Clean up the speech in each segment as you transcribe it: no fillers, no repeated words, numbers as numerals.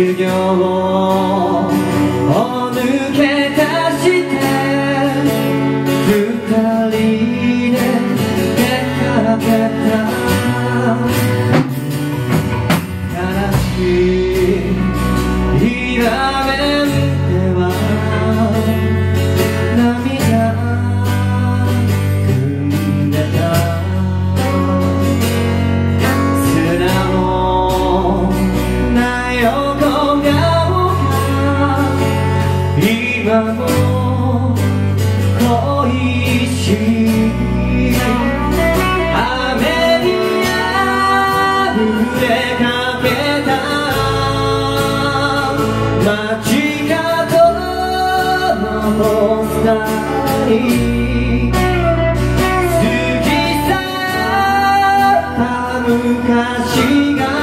授業を抜け出して二人で出かけた。悲しい場面では涙ぐんでた。素直な横顔が今も恋しい。雨にあふれかけた街角のポスターに過ぎ去った昔が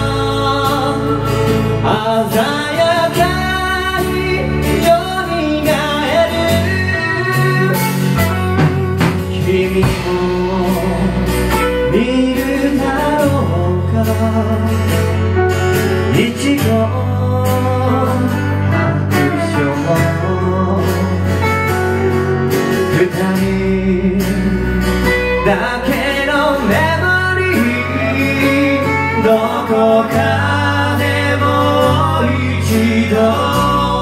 鮮やかによみがえる。君も見るだろうか、一度白書。二人だけのメモリー、どこかでもう一度。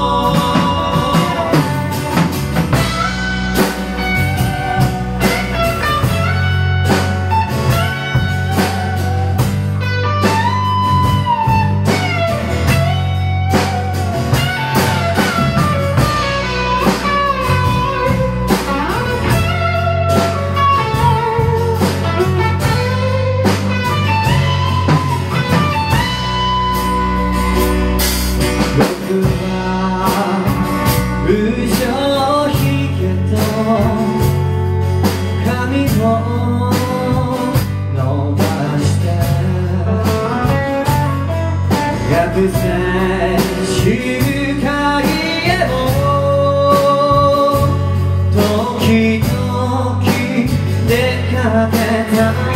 僕は無精ひげと髪を伸ばして学生集会へも時々出かけた。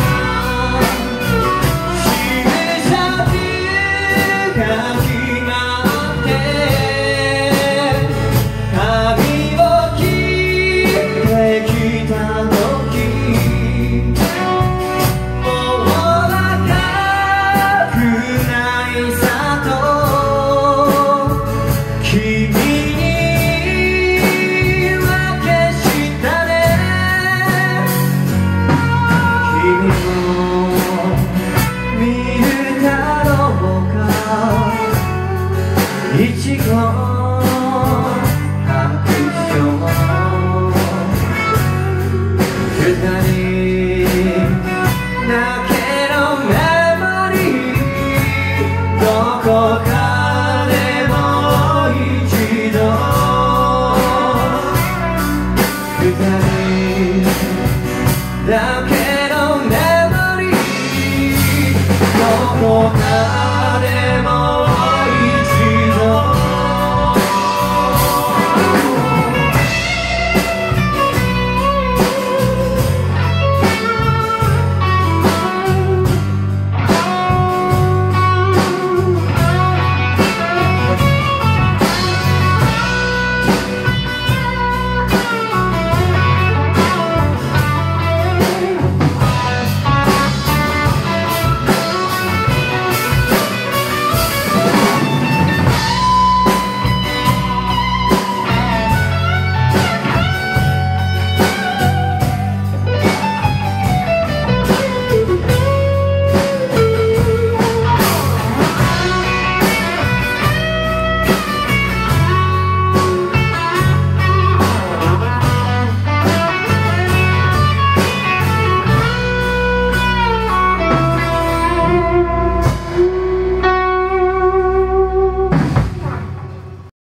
一号白書。二人だけのメモリー、どこかでもう一度。二人だけのメモリー、どこか